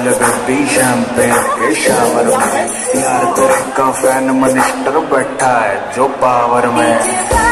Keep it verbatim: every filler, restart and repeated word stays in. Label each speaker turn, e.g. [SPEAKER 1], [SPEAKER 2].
[SPEAKER 1] बोतल baby champagne के shower में, यार तेरे का फैन मिनिस्टर बैठा है जो पावर में।